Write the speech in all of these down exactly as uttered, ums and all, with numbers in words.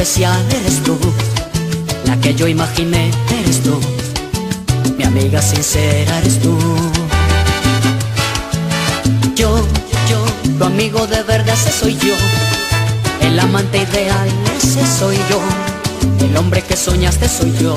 especial eres tú, la que yo imaginé eres tú, mi amiga sincera eres tú. Yo, yo, tu amigo de verdad, ese soy yo, el amante ideal, ese soy yo, el hombre que soñaste soy yo,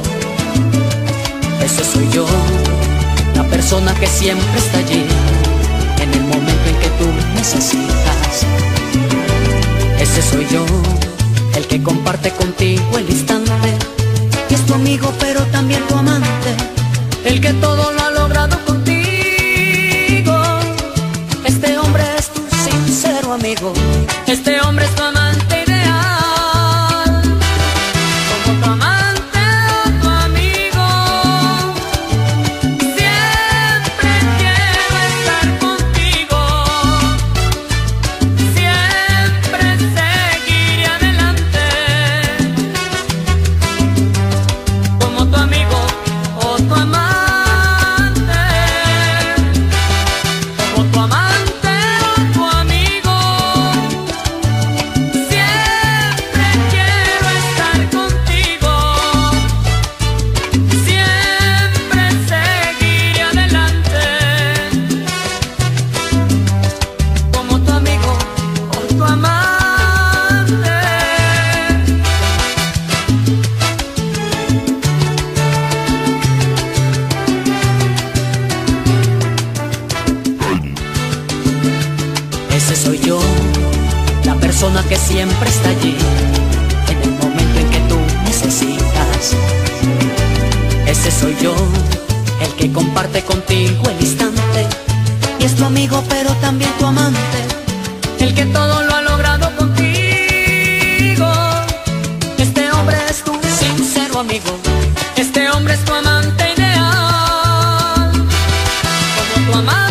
ese soy yo, la persona que siempre está allí en el momento en que tú necesitas. Ese soy yo, el que comparte contigo el instante, y es tu amigo pero también tu amante, el que todo lo ha logrado contigo. Este hombre es tu sincero amigo, este hombre es tu amante ideal, como tu amante o tu amigo. Siempre quiero estar contigo, siempre seguiré adelante, como tu amigo o tu amante, como tu amante. Ese soy yo, la persona que siempre está allí en el momento en que tú necesitas. Ese soy yo, el que comparte contigo el instante, y es tu amigo pero también tu amante, el que todo lo ha logrado contigo. Este hombre es tu sincero amigo, este hombre es tu amante ideal, como tu amante.